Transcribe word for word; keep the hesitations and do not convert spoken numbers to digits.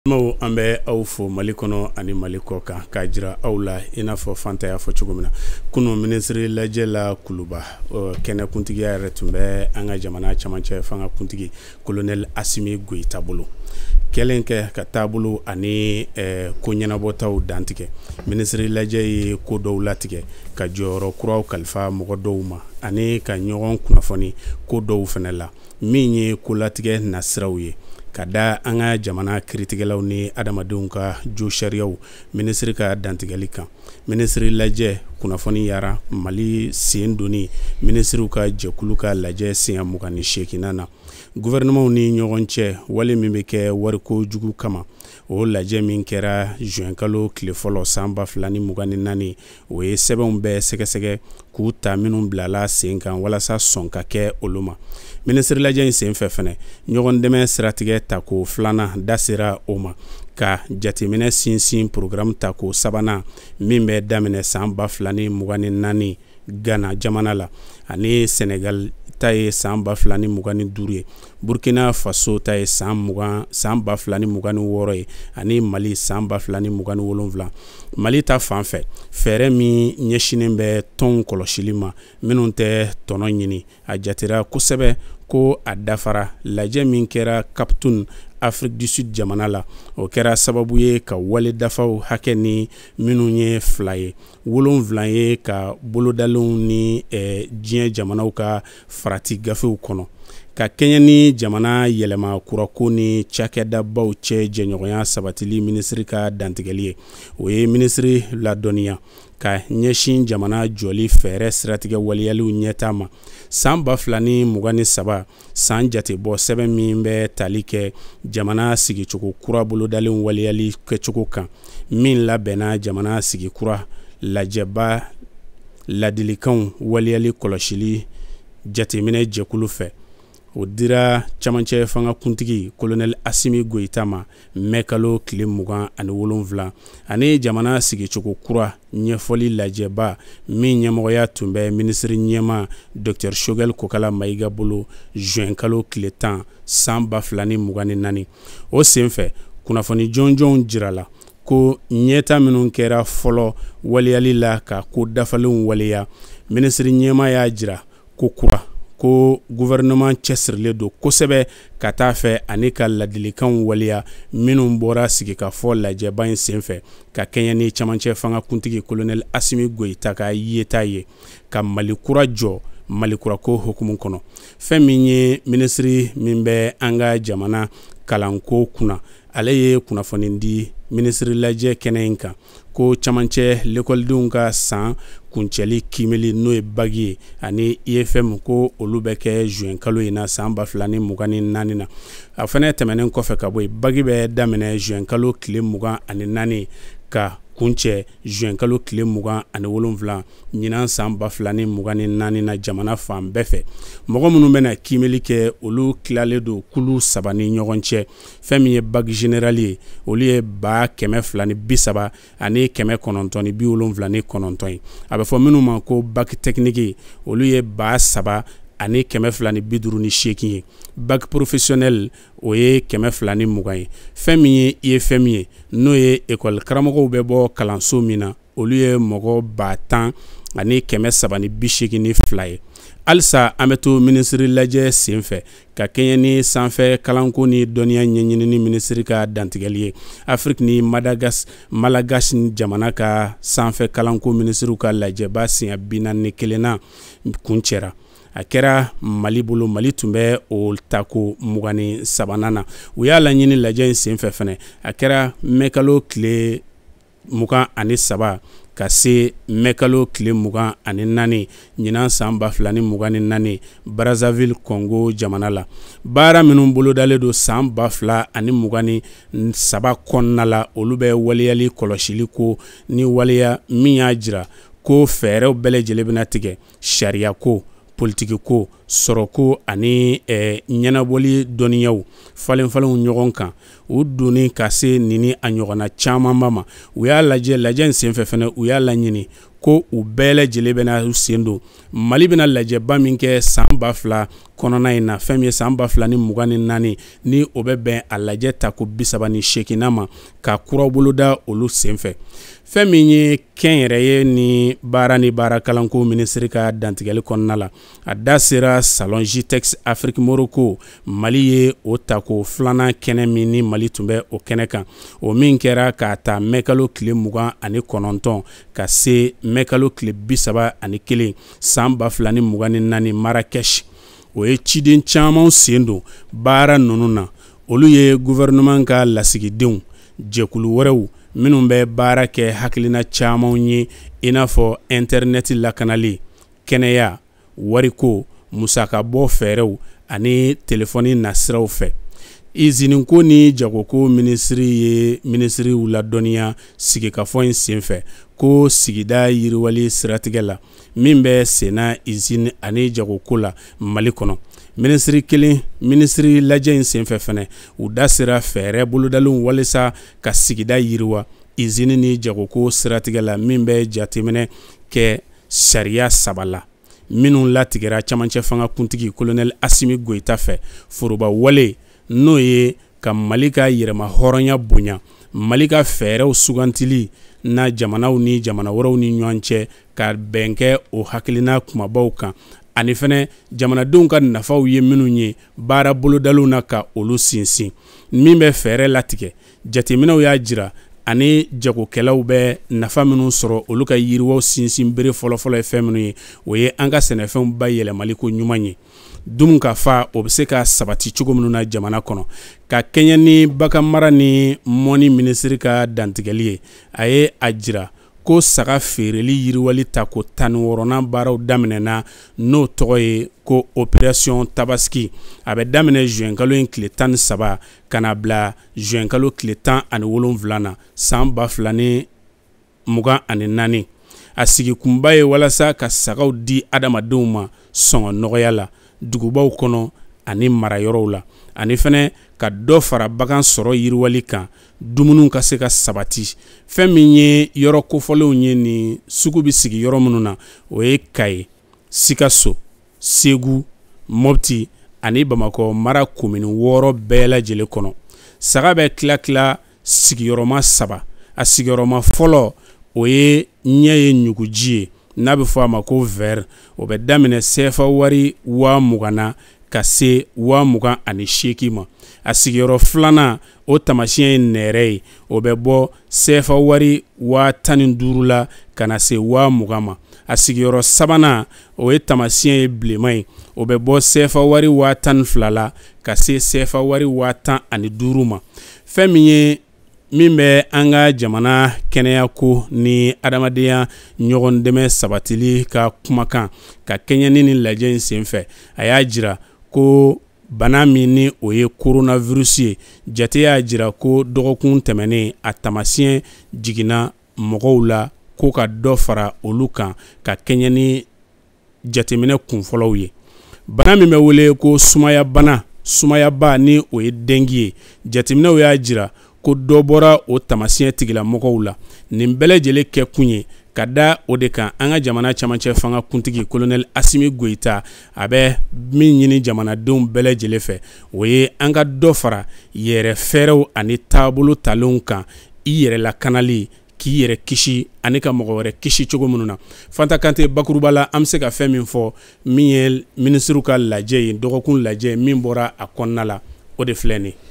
Mo ambe au fo malikono ani maliko ka kajira aula ina fo fanta ya fo chugumina kuno ministre lajela kuluba kene kuntigi ya retumbe anga jamana chamanche fanga kuntigi colonel Asimi Goita bolo kelenke ka tabulu ani eh, kunyana botaw dantike ministre laje ko dowlatike ka joro kuraw kalfa mo dowma ani ka nyogon kunafoni ko dow fenela minye kulatige nasrawye kada anga jamana kritigelaw ni adamadenw ka jo shariaw ministre ka dantigali kan ministre laje kunafoni yara mali sen doni ministre ka jekulu ka laje sen mugani shekinana gouvernement ni ɲɔgɔn wale min bɛ kɛ wariko jugu kama o lajɛ min kɛra juin kalo tile fɔlɔ san ba fila ni mugan ni naani o ye sɛbɛnw bɛɛ sɛgɛsɛgɛ k'u ta minnu bilala sen kan walasa sɔn ka kɛ olu ma ministre lajɛ in sen fɛ fɛnɛ ɲɔgɔn dɛmɛ siratigɛ ta ko filanan da sera o ma ka jateminɛ sinsin programme ta ko sabanan min bɛ daminɛ san ba fila ni mugan ni naani Ghana jamana la ani Senegal ta ye san ba fila ni mugan ni duuru ye Burkina Faso ta ye san mugan san ba fila ni mugan ni wɔɔrɔ ye ani Mali san ba fila ni mugan ni wolonwula Mali ta fan fɛ fɛɛrɛ min ɲɛsinen bɛ tɔn kɔlɔsili ma minnu tɛ tɔnɔ ɲini a jatera kosɛbɛ ko a dafara lajɛ min kɛra Kaptun Afrique du Sud jamana la o kɛra sababu ye ka wale dafaw hakɛ ni minnu ye fila ye wolonwula ye ka bolodalenw ni eh, diɲɛ jamanaw ka farati gafew kɔnɔ ka kɛɲɛ ni jamana yɛlɛma kurako ni cakɛdabaw cɛ jɛɲɔgɔnya sabatili ministre ka dantigɛli ye o ye ministre ladɔnniya ka ɲɛsin jamana jɔli fɛɛrɛ siratigɛ waliyaliw ɲɛta ma san ba fila ni mugan ni saba san jate bɔ sɛbɛn min bɛ tali kɛ jamana sigicogo kura bolodalen waliyali kɛcogo kan min labɛnna jamana sigi kura lajɛba ladilikanw waliyali kɔlɔsili jateminɛ jɛkulu fɛ o dira camancɛ fanga kuntigi colonel Asimi Goita ma mɛkalo tile mugan ani wolonwula ani jamana sigicogo kura ɲɛfɔli lajɛba min ɲɛmɔgɔya tun bɛ ministre ɲɛma Dr Cheick Kokala Mayiga bolo juin kalo tile tan san ba fila ni mugan ni naani o senfɛ kunnafoni jɔnjɔnw jirala ko ɲɛta minnu kɛra fɔlɔ waliyali la ka ko dafalenw waliya ministre ɲɛma y'a jira ko kura ko gouvernement cɛsirilen don kosɛbɛ ka taa fɛ ani ka ladilikanw waliya minnu bɔra sigi ka fɔ lajɛba in senfɛ ka kɛɲɛ ni camancɛ fanga kuntigi colonel Asimi Goita ka yeta ye ka Mali kura jɔ Mali kurako hukumu kɔnɔ fɛn min ye ministre min bɛ an ka jamana kalanko kunna ale ye kunnafoni di ministre lajɛ kɛnɛ in kan ko camancɛ l'écoledenw ka san kuncɛli kimeli n'o ye bagi ye ani I F M ko olu bɛ kɛ juin kalo in na san ba fila ni mugan ni naani na a fɛnɛ tɛmɛnen kɔfɛ ka bɔ yen bagi bɛ daminɛ juin kalo tile mugan ani naani ka kuncɛ juin kalo tile mugan ani wolonwula ɲinan san ba fila ni mugan ni naani na jamana fan bɛɛ fɛ mɔgɔ minnu bɛna kimeli kɛ olu tilalen don kulu saba ni ɲɔgɔn cɛ fɛn min ye bac général ye olu ye ba kɛmɛ fila ni bi saba ani kɛmɛ kɔnɔntɔn ni bi wolonwula ni kɔnɔntɔn ye a bɛ fɔ minnu ma ko bac technique olu ye ba saba ani kɛmɛ fila ni bi duuru ni seegin ye bac professionnel o ye kɛmɛ fila ni mugan ye fɛn min ye I F M ye n'o ye école karamɔgɔw bɛ bɔ kalanso min na olu ye mɔgɔ ba tan ani kɛmɛ saba ni bi seegin ni fila ye halisa an bɛ to ministre lajɛ senfɛ ka kɛɲɛ ni sanfɛ kalanko ni dɔnniya ɲɛɲini ni ministre ka dantigɛli ye Afrique ni Madagas Malagas ni jamana ka sanfɛ kalanko ministre ka lajɛba siɲɛ bi naani ni kelen na kuncɛra a kɛra Mali bolo Mali tun bɛ o tako mugan ni sabanan na u y'a laɲini lajɛ in senfɛ fɛnɛ a kɛra mɛkalo tile mugan ani saba ka se mɛkalo tile mugan ani naani ɲinan san ba fila ni mugan ni naani Brazzaville Congo jamana la baara minnu bolodalen don san ba fila ani mugan ni saba kɔnɔna la olu bɛ waliyali kɔlɔsili ko ni waliya min y'a jira ko fɛɛrɛw bɛɛ lajɛlen bɛna tigɛ sariya ko politique ko soroko ani eh, ɲɛnabɔli dɔnniyaw falen falenw ɲɔgɔn kan u donni ka se nini a ɲɔgɔnna camanba ma u y'a lajɛ lajɛ in senfɛ fɛnɛ u y'a laɲini ko u bɛɛ lajɛlen bɛna u sen don Mali bɛna lajɛba min kɛ san ba fila kɔnɔna in na fɛn min ye san ba fila ni mugan ni naani ni o bɛ bɛn a lajɛ ta ko bi saba ni seegin ma ka kuraw boloda olu senfɛ fɛn min ye kɛnyɛrɛye ni baara ni baara kalanko minisiri ka dantigɛli kɔnɔna la a da sera salon Jitex Afrique Morocco Mali ye o tako filanan kɛnɛ min ni Mali tun bɛ o kɛnɛ kan o min kɛra k'a ta mɛkalo tile mugan ani kɔnɔntɔn ka se mɛkalo tile bi saba ani kelen san ba fila ni mugan ni naani Marrakech o ye ciden caman sen don baara ninnu na olu ye gouvernement ka lasigidenw jɛkulu wɛrɛw minnu bɛ baara kɛ hakilina camanw ye i n'a fɔ internet lakanali kɛnɛya wariko musaka bɔ fɛɛrɛw ani telefɔni nasiraw fɛ izini ko ni jagoko ministri ye ministri ladɔnniya sigikafɔ in senfɛ ko sigida yiriwali siratigɛ la min bɛ sena izini ani jagoko la Mali kɔnɔ ministri kelen ministri lajɛ in senfɛ fɛnɛ u da sera fɛɛrɛ bolodalenw walisa ka sigida yiriwa izini ni jagoko siratigɛ la min bɛ jateminɛ kɛ sariya saba la minnu latigɛra camancɛ fanga kuntigi colonel Asimi Goita fɛ foroba wale n'o ye ka Mali ka yɛrɛma hɔrɔnya bonya Mali ka fɛɛrɛw sugantili na jamanaw ni jamana wɛrɛw ni ɲɔgɔn cɛ ka bɛn kɛ o hakilina kumabaw kan ani fɛnɛ jamanadenw ka nafaw ye minnu ye baara bolodaliw na ka olu sinsin min bɛ fɛɛrɛ latigɛ jateminɛw y'a jira ani jagokɛlaw bɛ nafa minnu sɔrɔ olu ka yiriwaw sinsin bere fɔlɔfɔlɔ ye fɛn minnu ye o ye an ka sɛnɛfɛnw ba yɛlɛmali ko ɲuman ye dum ka fa o bɛ se ka sabati cogo minnu na jamana kɔnɔ ka kɛɲɛ ni bagan mara ni mɔni minisiri ka dantigɛli ye a ye a jira ko saga feereli yiriwali ta ko tan ni wɔɔrɔnan baaraw daminɛna n'o tɔgɔ ye ko opération tabaski a bɛ daminɛ juin kalo in tile tan ni saba ka na bila juin kalo tile tan ani wolonwula na san ba fila ni mugan ani naani a sigi kunba ye walasa ka sagaw di adamadenw ma sɔngɔ nɔgɔya la dugubaw kɔnɔ ani marayɔrɔw la ani fɛnɛ ka dɔ fara bagan sɔrɔ yiriwali kan dumuniw ka se ka sabati fɛn min ye yɔrɔ kofɔlenw ye ni sugu bi sigi yɔrɔ minnu na o ye Kaye Sikaso Segu Mopti ani Bamakɔ mara komini wɔɔrɔ bɛɛ lajɛlen kɔnɔ saga bɛ tila tila sigiyɔrɔma saba a sigiyɔrɔma fɔlɔ o ye ɲɛ ye ɲuguji ye n'a bɛ fɔ a ma ko vert o bɛ daminɛ sefa wari waa mugan na ka se waa mugan ani seegin ma a sigiyɔrɔ filanan o tamasiyɛn ye nɛrɛ ye o bɛ bɔ sefa wari waa tan ni duuru la ka na se waa mugan ma a sigiyɔrɔ sabanan o ye tamasiyɛn ye bilenman ye o bɛ bɔ sefa wari waa tan ni fila la ka se sefa wari waa tan ani duuru ma fɛn min ye min bɛ an ka jamana kɛnɛya ko ni adamadenya ɲɔgɔn dɛmɛ sabatili ka kumakan ka kɛɲɛ ni lajɛ in senfɛ a y'a jira ko bana min ni o ye coronavirus ye jate y'a jira ko dɔgɔkun tɛmɛnen a tamasiyɛn jiginna mɔgɔw la ko ka dɔ fara olu kan ka kɛɲɛ ni jateminɛ kunfɔlɔw ye bana min bɛ wele ko sumaya bana sumayaba ni o ye dengue ye jateminɛw y'a jira ko dɔ bɔra o tamasiyɛn tigila mɔgɔw la nin bɛɛ lajɛlen kɛ kun ye ka da o de kan an ka jamana camancɛ fanga kuntigi colonel Asimi Goita a bɛ min ɲini jamanadenw bɛɛ lajɛlen fɛ o ye an ka dɔ fara yɛrɛ fɛɛrɛw ani taabolo talenw kan i yɛrɛ lakanali k'i yɛrɛ kisi ani ka mɔgɔ wɛrɛ kisi cogo minnu na Fanta Kante bakuruba la an bɛ se ka fɛn min fɔ min ye ministre ka lajɛ ye dɔgɔkun lajɛ min bɔra a kɔnɔna la o de filɛ nin